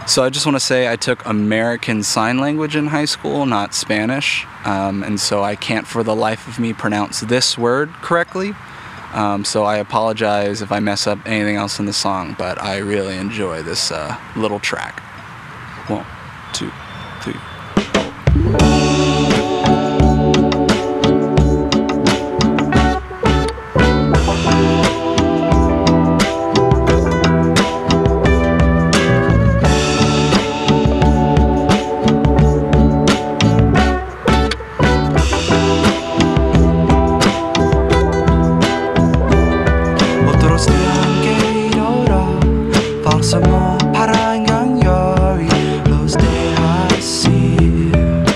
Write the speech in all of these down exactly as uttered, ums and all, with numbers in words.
So I just want to say I took American Sign Language in high school, not Spanish, um, and so I can't for the life of me pronounce this word correctly. Um, so I apologize if I mess up anything else in the song, but I really enjoy this uh, little track. One, two, three, four. Somos para engañar y los dejar así.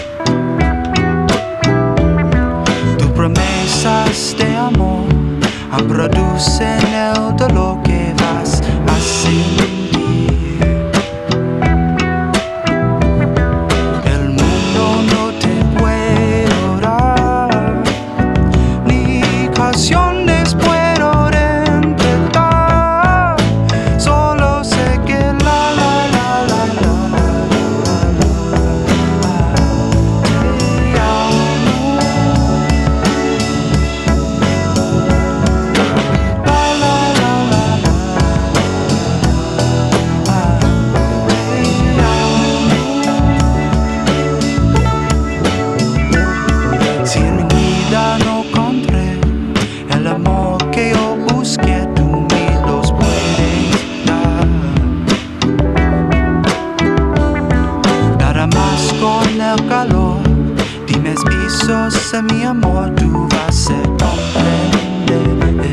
Tus promesas de amor producen el dolor que vas a sentir. El mundo no te puede dar ni canciones puedo interpretar. Solo sé que la la la la la la la te amo. La la la la la te amo. Si en mi vida no encontré el amor que yo busqué, tú me los puedes dar. Nada más con el calor de mis besos, mi amor, tú vas a comprender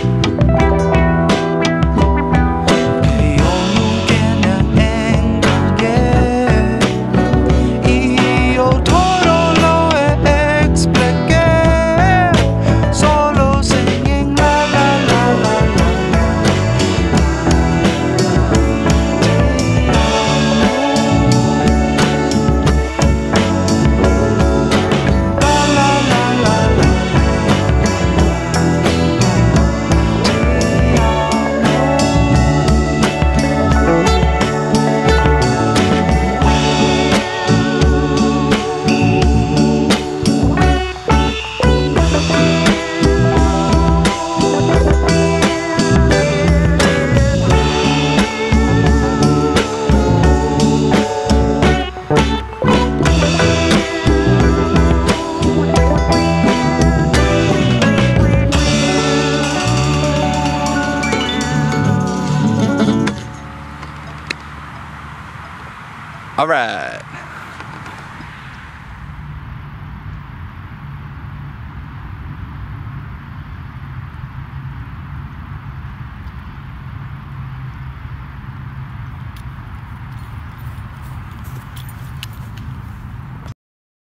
que yo nunca me engañé y yo todo lo expliqué. Solo singing la la la la la te amo. La la la la la te All right.